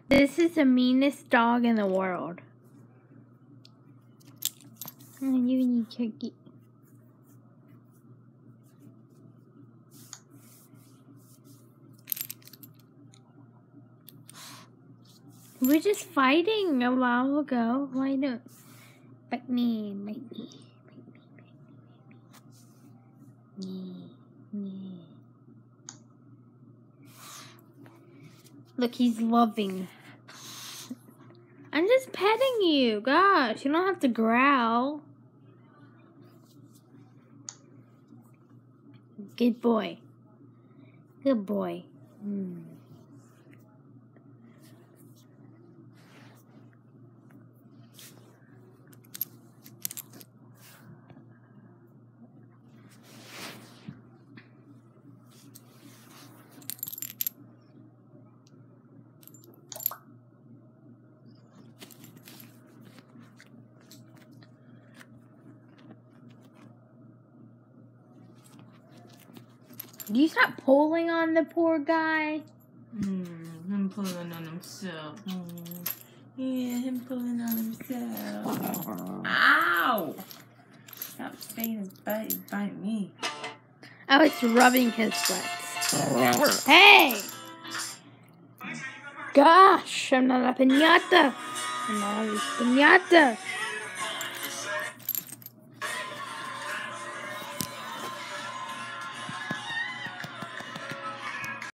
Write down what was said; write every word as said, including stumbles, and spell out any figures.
This is the meanest dog in the world. Oh, you need cookie. We were just fighting a while ago. Why don't bite me, bite me, bite me, bite me, bite me. Look, he's loving. I'm just petting you. Gosh, you don't have to growl. Good boy. Good boy. Mm. Do you stop pulling on the poor guy? Hmm, him pulling on himself. Hmm. Yeah, him pulling on himself. Ow! Stop saying his butt, he's biting me. Oh, it's rubbing his butt. Hey! Gosh, I'm not a piñata. I'm not a piñata.